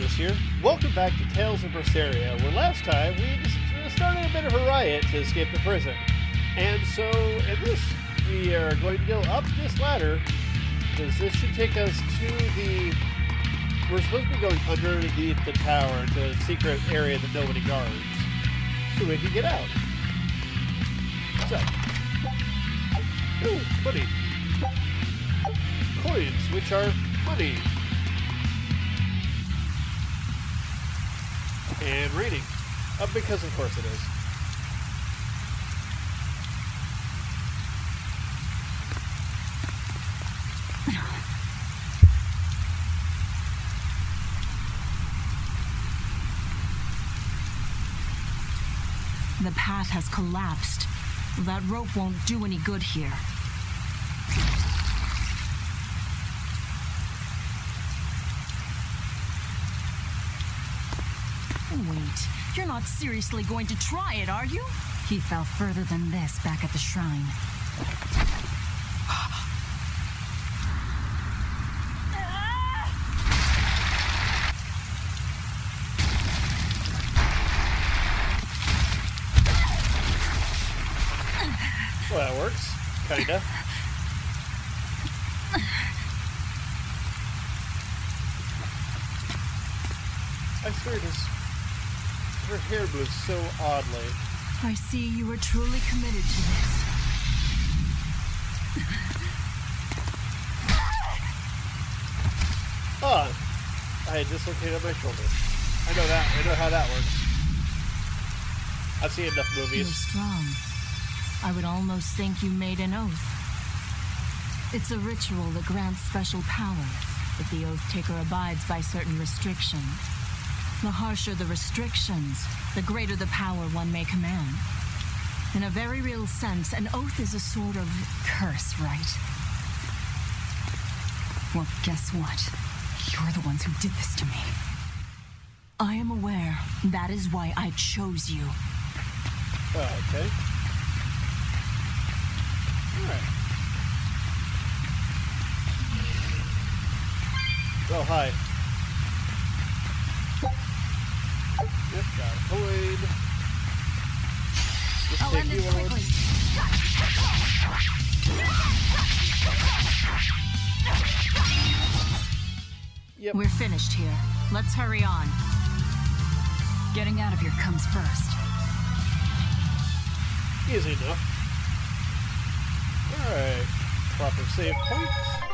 Ravinous here. Welcome back to Tales of Berseria, where last time we started a bit of a riot to escape the prison. And so, in this, we are going to go up this ladder, because this should take us to the... We're supposed to be going underneath the tower to a secret area that nobody guards, so we can get out. So, ooh, money. Coins, which are money. And raining. Because of course it is. The path has collapsed. That rope won't do any good here. Wait, you're not seriously going to try it, are you? He fell further than this back at the shrine. Well, that works. Kinda. I swear this. Her hair moves so oddly. I see you are truly committed to this. Ah, I had dislocated my shoulder. I know that. I know how that works. I've seen enough movies. You're strong. I would almost think you made an oath. It's a ritual that grants special power if the oath taker abides by certain restrictions. The harsher the restrictions, the greater the power one may command. In a very real sense, an oath is a sort of curse, right? Well, guess what? You're the ones who did this to me. I am aware. That is why I chose you. Oh, okay. Alright. Oh, hi. Yep, got a coin. Just I'll end this quickly. Yep. We're finished here. Let's hurry on. Getting out of here comes first. Easy enough. Alright. Proper save point.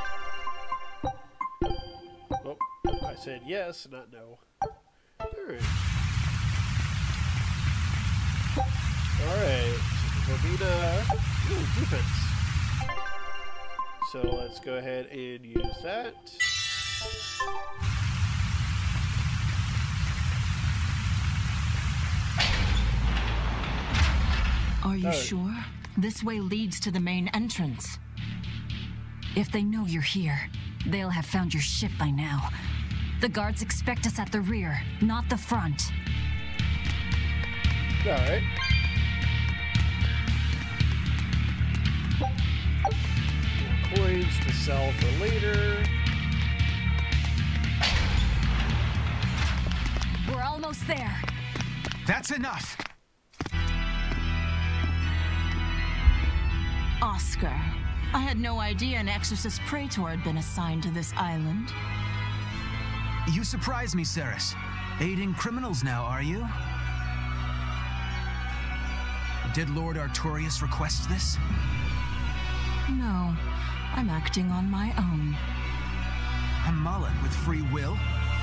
Oh, I said yes, not no. Alright. Alright. Ravinous. Ooh, defense. So let's go ahead and use that. Are you sure? This way leads to the main entrance. If they know you're here, they'll have found your ship by now. The guards expect us at the rear, not the front. Alright. More coins to sell for later. We're almost there. That's enough! Oscar, I had no idea an Exorcist Praetor had been assigned to this island. You surprise me, Ceres. Aiding criminals now, are you? Did Lord Artorius request this? No, I'm acting on my own. A mullet with free will?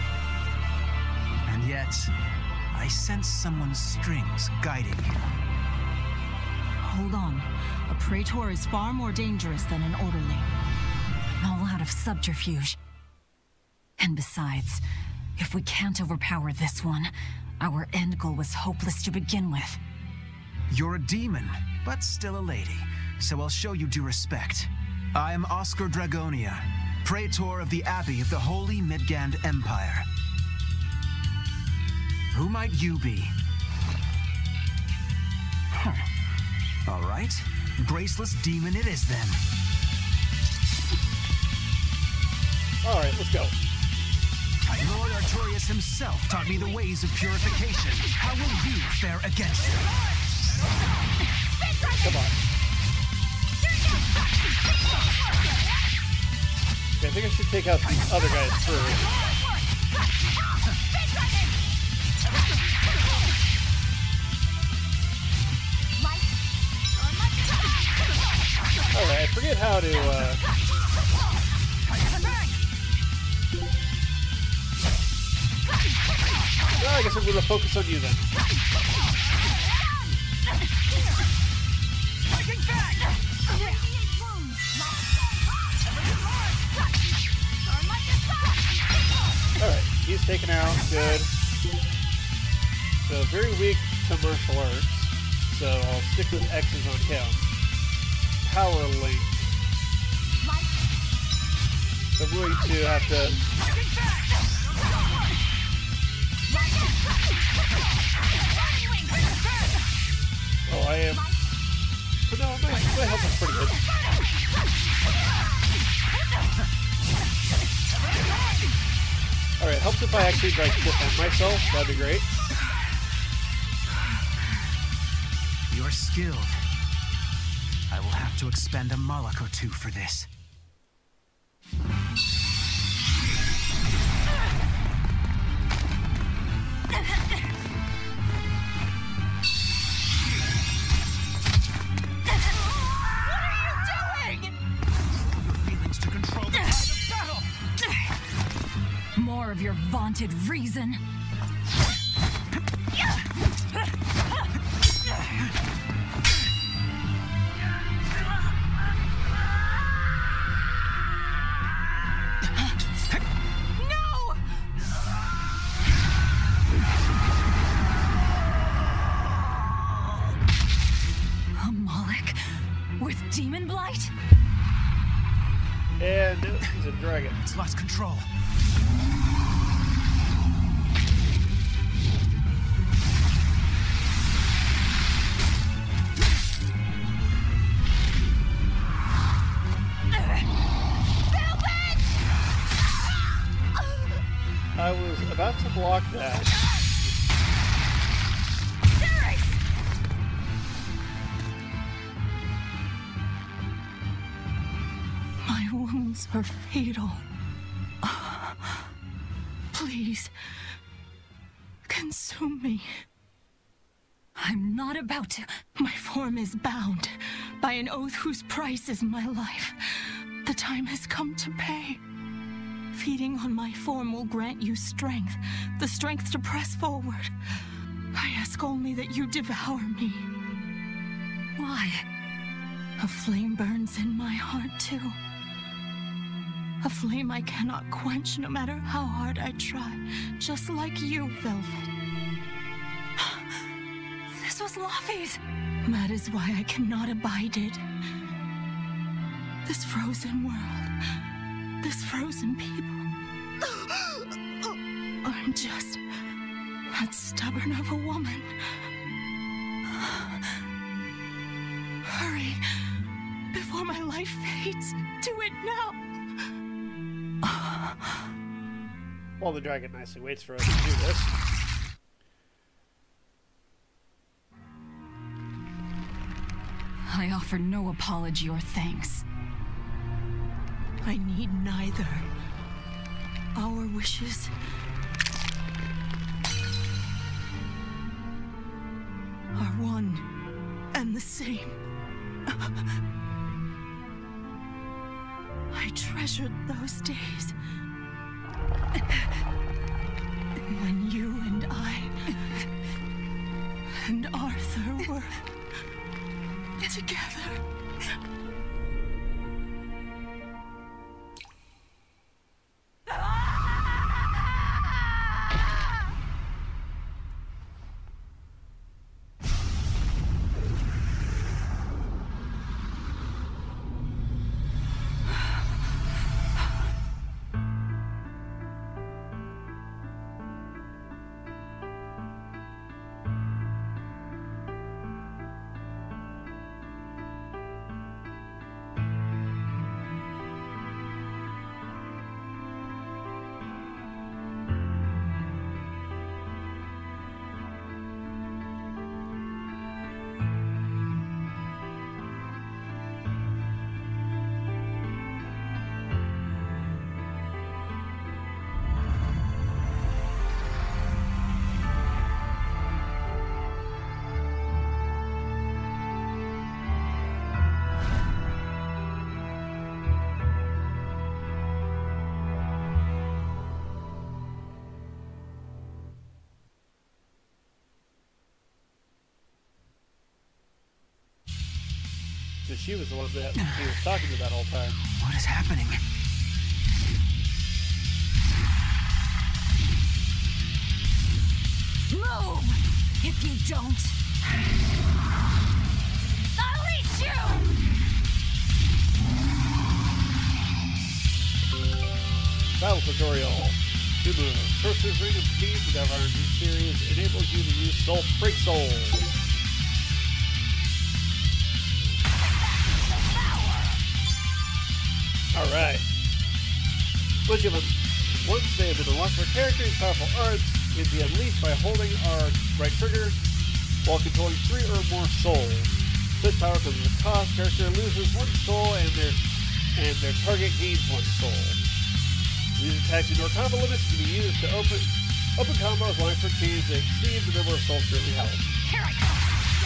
And yet, I sense someone's strings guiding you. Hold on. A Praetor is far more dangerous than an orderly. I'm all out of subterfuge. And besides, if we can't overpower this one, our end goal was hopeless to begin with. You're a demon, but still a lady, so I'll show you due respect. I am Oscar Dragonia, Praetor of the Abbey of the Holy Midgand Empire. Who might you be? All right, graceless demon it is then. All right, let's go. Lord Artorius Darius himself taught me the ways of purification. How will you fare against him? Come on. Okay, I think I should take out these other guys first. Alright, I forget how to, Well, I guess I'm gonna focus on you then. Alright, he's taken out. Good. So, very weak to martial arts. So, I'll stick with X's on him. Power link. So, I'm going to have to... Oh, I am... But no, my health is pretty good. Alright, helps if I actually, like, defend myself. That'd be great. You're skilled. I will have to expend a Moloch or two for this. More of your vaunted reason. No! A Moloch with demon blight? And he's a dragon. It's lost control. I was about to block that. My wounds are fatal. Please, consume me. I'm not about to. My form is bound by an oath whose price is my life. The time has come to pay. Feeding on my form will grant you strength, the strength to press forward. I ask only that you devour me. Why? A flame burns in my heart, too. A flame I cannot quench no matter how hard I try, just like you, Velvet. This was Laffy's. That is why I cannot abide it. This frozen world, this frozen people. I'm just that stubborn of a woman. Hurry, before my life fades. Do it now. While the dragon nicely waits for us to do this. I offer no apology or thanks. I need neither. Our wishes are one and the same. I treasured those days when you and I and Arthur were together. Because she was the one that he was talking to that whole time. What is happening? Move! If you don't, I'll eat you! Battle tutorial. Two moves. Sorcerer's Ring of Peace with our new series enables you to use Break Soul. Alright. Once they have been unlocked for characters, powerful arts can be unleashed by holding our right trigger while controlling 3 or more souls. Such power comes with a cost. Character loses 1 soul and their target gains 1 soul. These attacks ignore combo limits can be used to open combos allowing for teams that exceed the number of souls currently held. Here I come!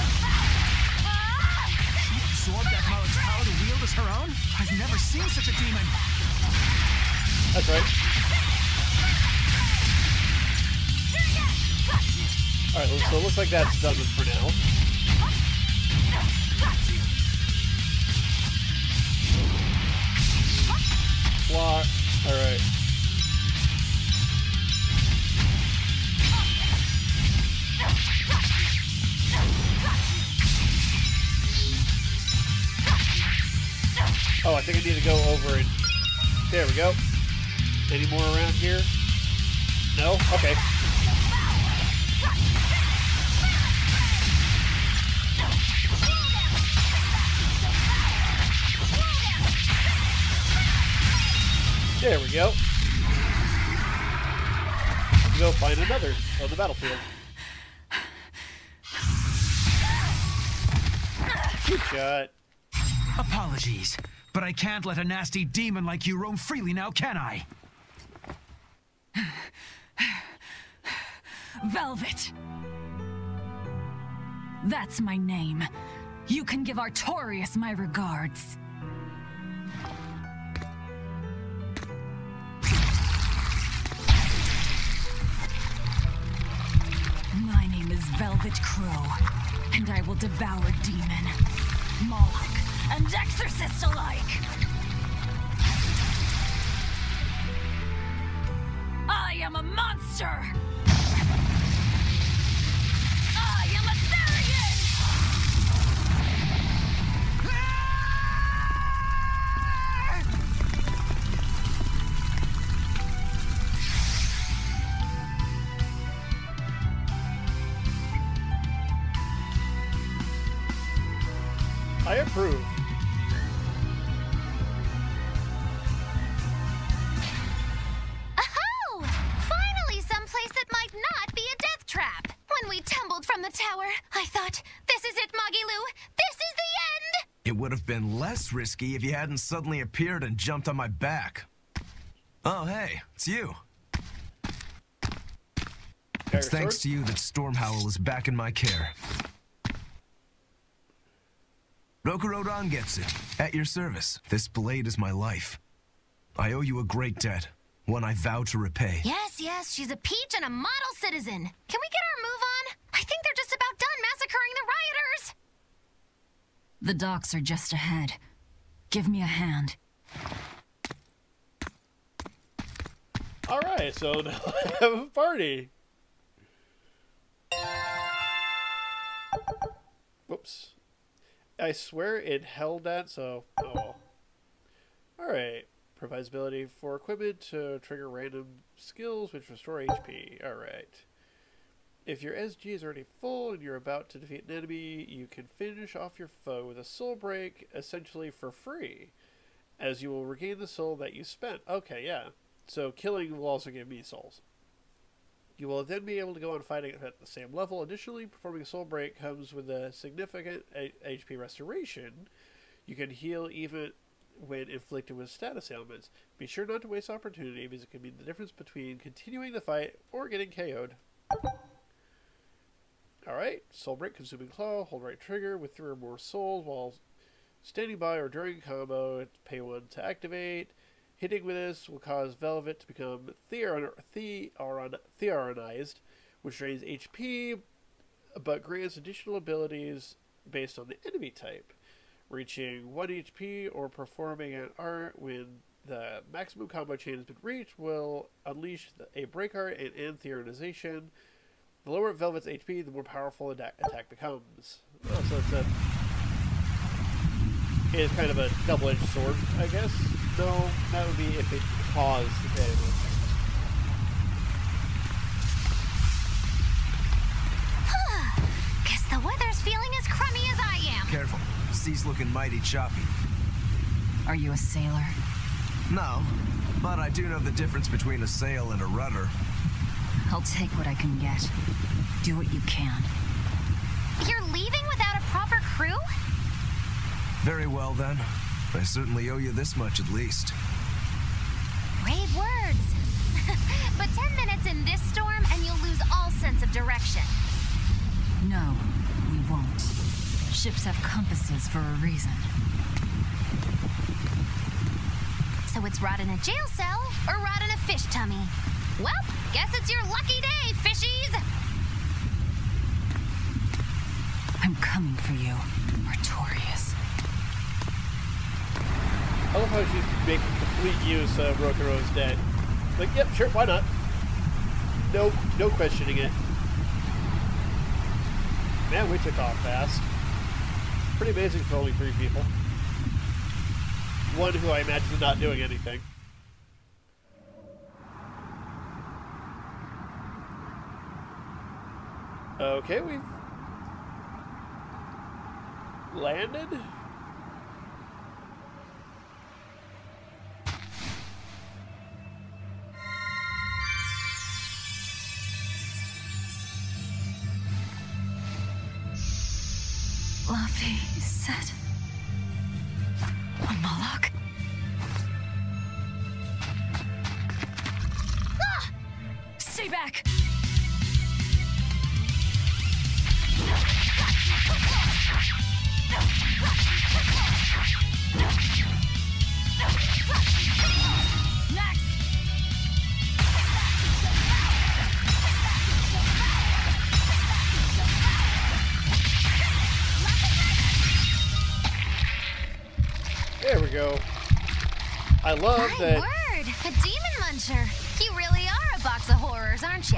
She absorbed that Mara's power to wield as her own? I've never seen such a demon. That's right. Alright, so it looks like that's done for now. Block. Alright. Oh, I think I need to go over it. There we go. Any more around here? No? Okay. There we go. Go find another on the battlefield. Good shot. Apologies, but I can't let a nasty demon like you roam freely now, can I? Velvet! That's my name. You can give Artorias my regards. My name is Velvet Crow, and I will devour demon, Moloch, and exorcist alike! I am a monster! I am a Therian! I approve. Oh! Finally someplace that might not be a death trap. When we tumbled from the tower, I thought, this is it, Moggy-Lou. This is the end! It would have been less risky if you hadn't suddenly appeared and jumped on my back. Oh, hey, it's you. It's thanks to you that Stormhowl is back in my care. Rokurodan gets it. At your service. This blade is my life. I owe you a great debt, one I vow to repay. Yes, she's a peach and a model citizen. Can we get our move on? I think they're just about done massacring the rioters. The docks are just ahead. Give me a hand. Alright, so now I have a party. Whoops. I swear it held that, so... oh well. Alright. Provides ability for equipment to trigger random skills which restore HP. Alright. If your SG is already full and you're about to defeat an enemy, you can finish off your foe with a soul break, essentially for free, as you will regain the soul that you spent. Okay, yeah. So killing will also give me souls. You will then be able to go on fighting at the same level. Additionally, performing a soul break comes with a significant HP restoration. You can heal even when inflicted with status ailments. Be sure not to waste opportunity because it can mean the difference between continuing the fight or getting KO'd. Alright, soul break, consuming claw, hold right trigger with 3 or more souls while standing by or during combo, pay 1 to activate. Hitting with this will cause Velvet to become Theoronized, which drains HP, but grants additional abilities based on the enemy type. Reaching 1 HP or performing an art when the maximum combo chain has been reached will unleash a break art and end theorization. The lower Velvet's HP, the more powerful attack becomes. Oh, so it's kind of a double-edged sword, I guess. No, that would be if it caused the damage. Guess the weather's feeling as crummy as I am. Careful. Sea's looking mighty choppy. Are you a sailor? No, but I do know the difference between a sail and a rudder. I'll take what I can get. Do what you can. You're leaving without a proper crew? Very well, then. I certainly owe you this much, at least. Brave words. But 10 minutes in this storm and you'll lose all sense of direction. No, we won't. Ships have compasses for a reason. So it's rot in a jail cell or rot in a fish tummy? Well, guess it's your lucky day, fishies! I'm coming for you, Artorias. I love how she's making complete use of Rokuro's dead. Like, yep, sure, why not? No questioning it. Man, we took off fast. Pretty amazing for only 3 people. One who I imagine is not doing anything. Okay, we've landed. Luffy said... on Moloch? Ah! Stay back! Next! There we go. I love My that. word! A demon muncher! You really are a box of horrors, aren't ya?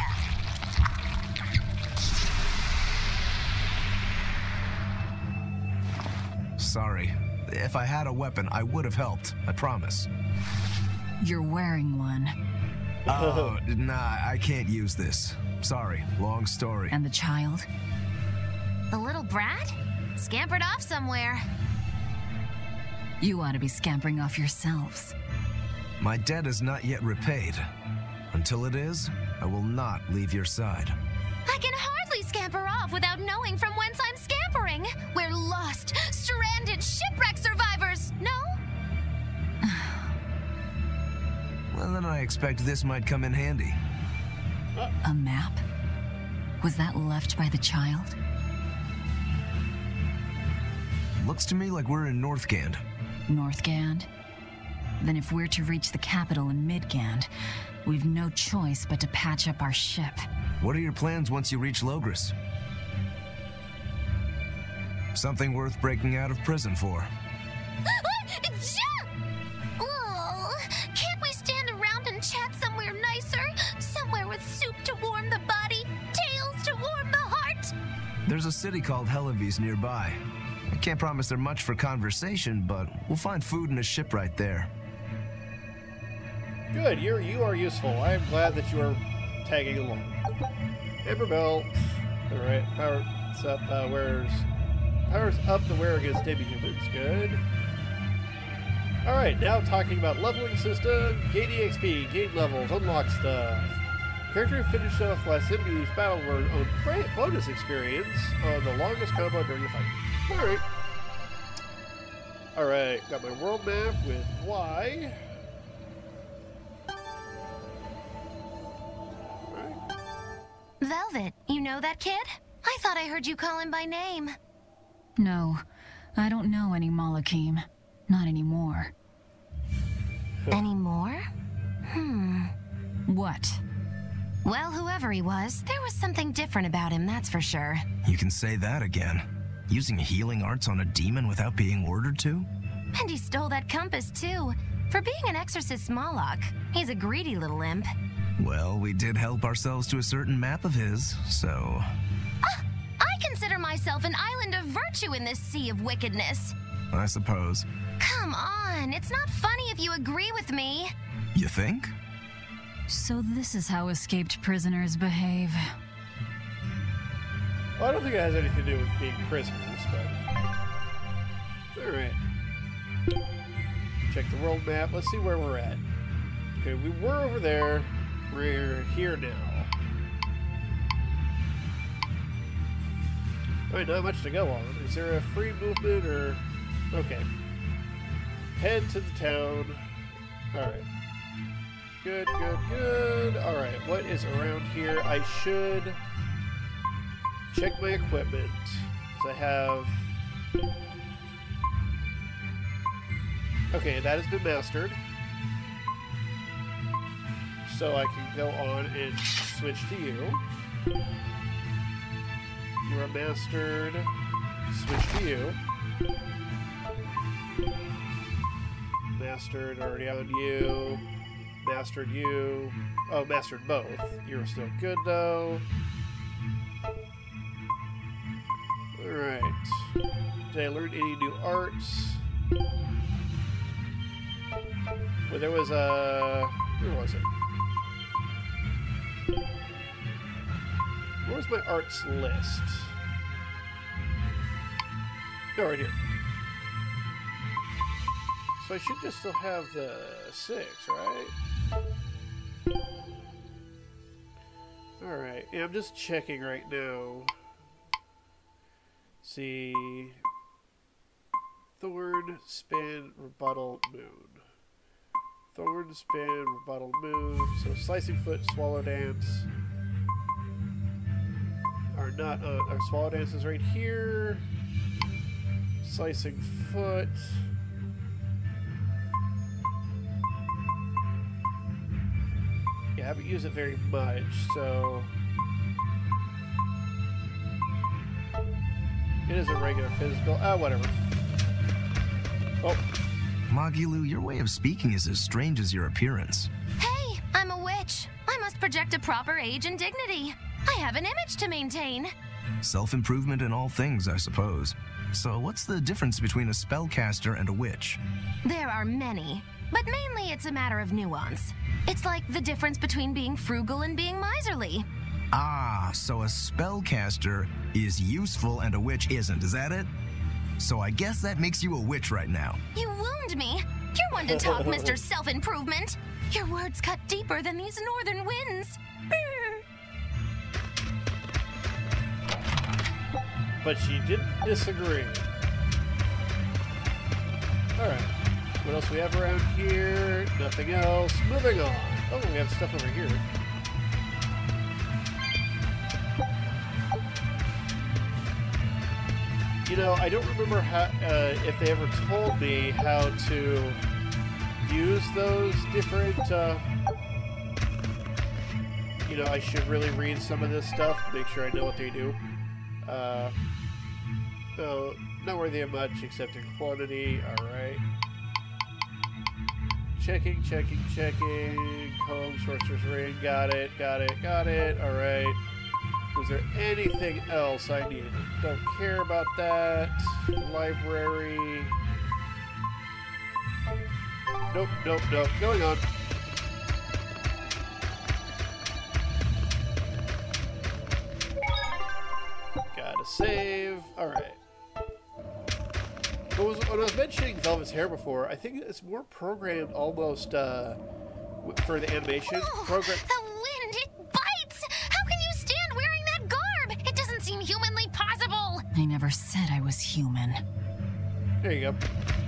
Sorry. If I had a weapon, I would have helped. I promise. You're wearing one. Oh, nah, I can't use this. Sorry, long story. And the child? The little brat? Scampered off somewhere. You ought to be scampering off yourselves. My debt is not yet repaid. Until it is, I will not leave your side. I can hardly scamper off without knowing from whence I'm scampering. We're lost, stranded shipwreck survivors, no? Well, then I expect this might come in handy. A map? Was that left by the child? Looks to me like we're in Northgand. Northgand? Then if we're to reach the capital in Midgand, we've no choice but to patch up our ship. What are your plans once you reach Logris? Something worth breaking out of prison for. Oh, can't we stand around and chat somewhere nicer? Somewhere with soup to warm the body, tales to warm the heart? There's a city called Helives nearby. I can't promise they're much for conversation, but we'll find food and a ship right there. Good, you are useful. I am glad that you are tagging along. Amber Bell. Alright, powers up powers up the wear against demi-humans. Good. Alright, now talking about leveling system, gain EXP, gain levels, unlock stuff. Character finished off last enemy's battle were own bonus experience on the longest combo during the fight. Alright. Alright, got my world map with Y. Alright. Velvet, you know that kid? I thought I heard you call him by name. No, I don't know any Malakim. Not anymore. Anymore? What? Well, whoever he was, there was something different about him, that's for sure. You can say that again. Using healing arts on a demon without being ordered to? And he stole that compass, too. For being an exorcist Moloch, he's a greedy little imp. Well, we did help ourselves to a certain map of his, so... I consider myself an island of virtue in this sea of wickedness. I suppose. Come on, it's not funny if you agree with me. You think? So this is how escaped prisoners behave. Well, I don't think it has anything to do with being prisoners, but... Alright. Check the world map. Let's see where we're at. Okay, we were over there. We're here now. Alright, not much to go on. Is there a free movement or... Okay. Head to the town. Alright. Good, good, good. Alright, what is around here? I should check my equipment. Because I have... Okay, that has been mastered. So I can go on and switch to you. You are mastered. Switch to you. Mastered, already on you. Mastered you. Oh, mastered both. You're still good, though. Alright. Did I learn any new arts? Well, there was a... Where was it? Where's my arts list? Oh, right here. So I should just still have the 6, right? Alright, yeah, I'm just checking right now. See... Thorn, Span, Rebuttal, Moon. Thorn, Span, Rebuttal, Moon. So Slicing Foot, Swallow Dance are not on. Our Swallow Dance is right here. Slicing Foot. Yeah, I haven't used it very much, so... It is a regular physical. Whatever. Oh. Magilu, your way of speaking is as strange as your appearance. Hey, I'm a witch. I must project a proper age and dignity. I have an image to maintain. Self-improvement in all things, I suppose. So what's the difference between a spellcaster and a witch? There are many, but mainly it's a matter of nuance. It's like the difference between being frugal and being miserly. Ah, so a spellcaster is useful and a witch isn't, is that it? So I guess that makes you a witch right now. You wound me. You're one to talk, Mr. Self-Improvement. Your words cut deeper than these northern winds. But she didn't disagree. Alright. What else we have around here? Nothing else. Moving on. Oh, we have stuff over here. You know, I don't remember how, if they ever told me how to use those different, you know, I should really read some of this stuff to make sure I know what they do. No, not worthy of much except in quantity. Alright. Checking, checking, checking. Comb, Sorcerer's Ring. Got it, got it, got it. Alright. Was there anything else I needed? Don't care about that. Library. Nope, nope, nope. Going on. Gotta save. Alright. When I was mentioning Velvet's hair before, I think it's more programmed almost for the animation. The wind, it bites! How can you stand wearing that garb? It doesn't seem humanly possible. I never said I was human. There you go.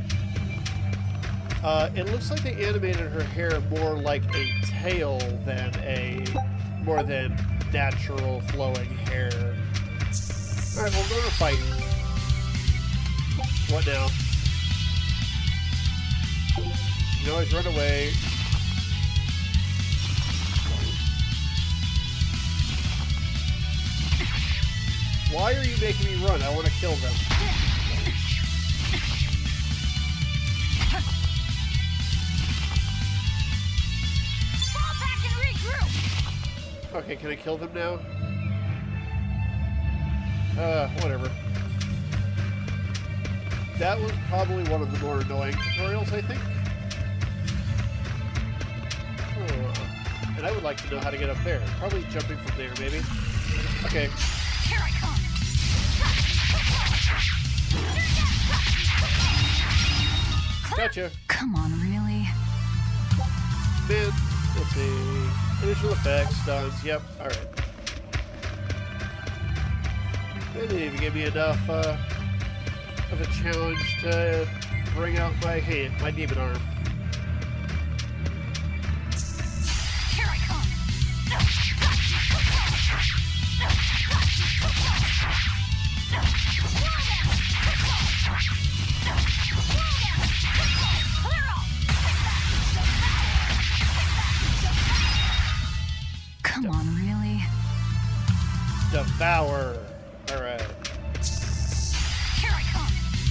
It looks like they animated her hair more like a tail than more than natural flowing hair. Alright, we'll go to fight. What now? You can always run away. Why are you making me run? I want to kill them. Fall back and regroup. Okay, can I kill them now? Whatever. That was probably one of the more annoying tutorials, I think. And I would like to know how to get up there. Probably jumping from there, maybe. Okay. Here I come. Gotcha. Come on, really? Man, let's see. Initial effects, stuns. Yep. Alright. They didn't even give me enough of a challenge to bring out my demon arm. Here I come. Come on, really? Devour. Alright. Here I come.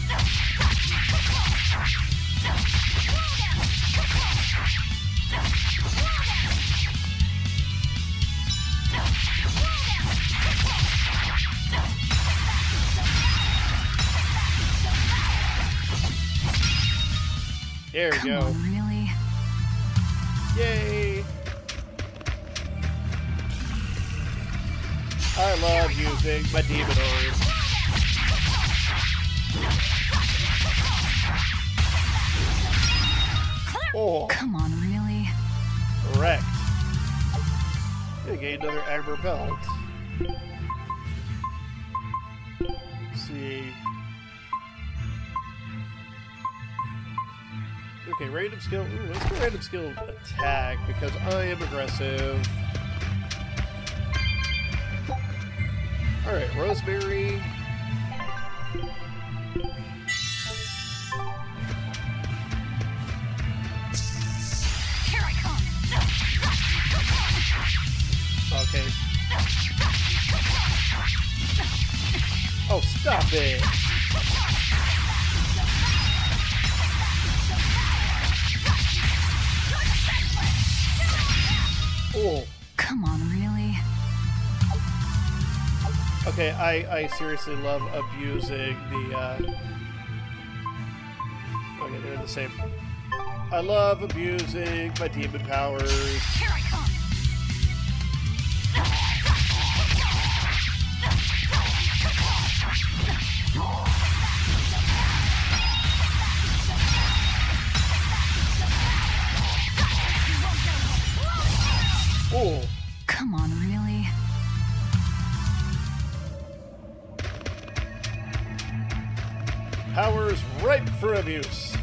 There we Come go. on, really? Yay! I love using my demon arm. Oh, Come on, really? wrecked. I gained another amber belt. Let's see. Okay, random skill. Ooh, let's go random skill attack because I am aggressive. Alright, Rosemary. Here I come. Okay. Oh, stop it! Oh. Come on, really? Okay, I seriously love abusing the, Okay, they're the same. I love abusing my demon powers. Here I come. Oh. Come on, really? Powers ripe for abuse.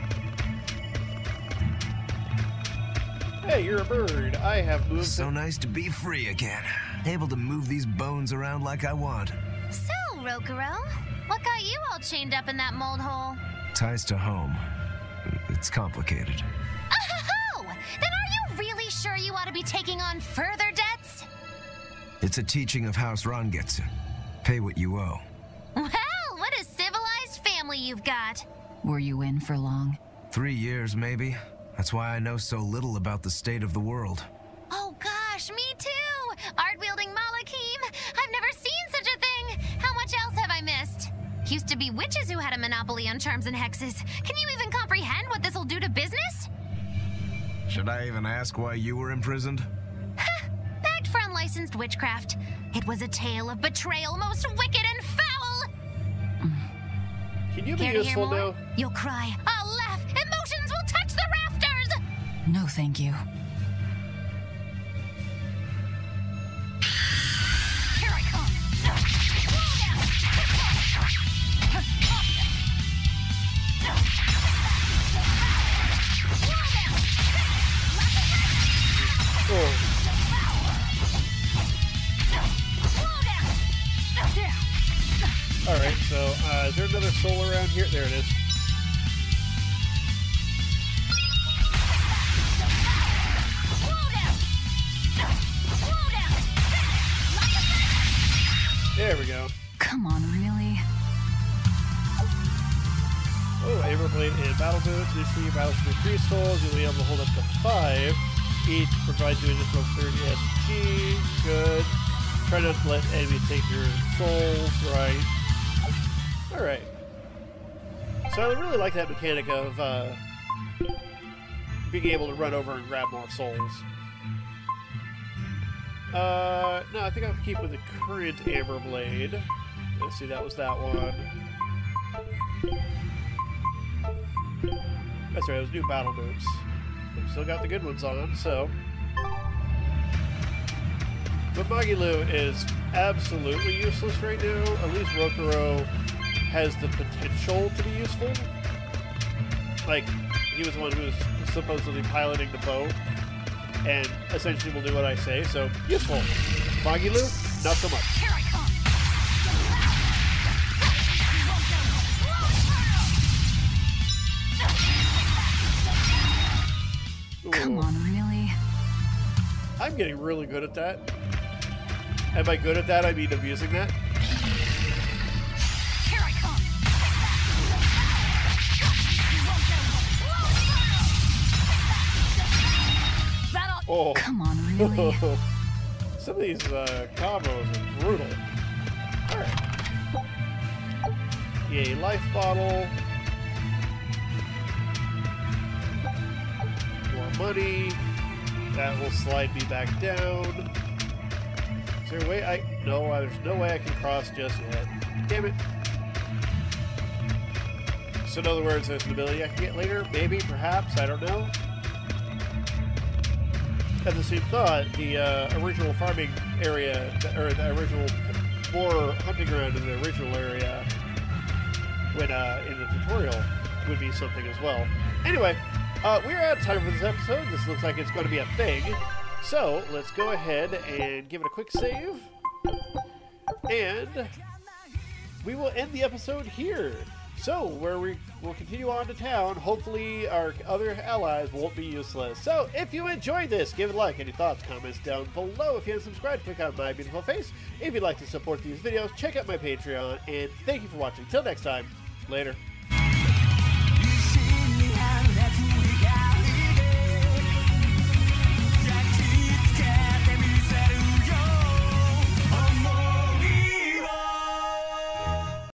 Hey, you're a bird. I have moved. So nice to be free again. Able to move these bones around like I want. So, Rokuro, what got you all chained up in that mold hole? Ties to home. It's complicated. Oh! Then are you really sure you ought to be taking on further debts? It's a teaching of House Rangetsu. Pay what you owe. Well, what a civilized family you've got. Were you in for long? 3 years, maybe. That's why I know so little about the state of the world. Oh gosh, me too! Art-wielding Malakim! I've never seen such a thing! How much else have I missed? Used to be witches who had a monopoly on charms and hexes. Can you even comprehend what this'll do to business? Should I even ask why you were imprisoned? Bagged for unlicensed witchcraft. It was a tale of betrayal most wicked and foul! Can you be Care to hear useful more? now? You'll cry, I'll laugh, emotions will touch the rafters! No, thank you. Here I come! Oh. Alright, so, is there another soul around here? There it is. There we go. Come on, really? Oh, Amber Blade and Battle Boots. Initially, your battles for 3 souls. You'll be able to hold up to 5. Each provides you an additional 30 SG. Good. Try not to let enemies take your souls. Right. Alright. So I really like that mechanic of being able to run over and grab more souls. No, I think I'll keep with the current Amber Blade. Let's see, that was that one. That's right, it was new Battle Boots. I've still got the good ones on, so. But Magilu is absolutely useless right now. At least Rokuro has the potential to be useful. Like, he was the one who was supposedly piloting the boat, and essentially will do what I say, so useful. Magilu, not so much. Here I come! Come on, really? I'm getting really good at that. And by good at that, I mean abusing that. Here I come! Oh. Come on, really? Some of these combos are brutal. Alright. Yay, life bottle. More money. That will slide me back down. Is there a way no, there's no way I can cross just yet. Damn it. So in other words, there's an ability I can get later. Maybe, perhaps, I don't know. At the same thought, the original farming area, or the original boar hunting ground in the original area, when in the tutorial, would be something as well. Anyway, we're out of time for this episode. This looks like it's going to be a thing. So, let's go ahead and give it a quick save. And we will end the episode here. So, where we will continue on to town, hopefully our other allies won't be useless. So, if you enjoyed this, give it a like. Any thoughts, comments down below. If you haven't subscribed, click on my beautiful face. If you'd like to support these videos, check out my Patreon. And thank you for watching. Till next time, later.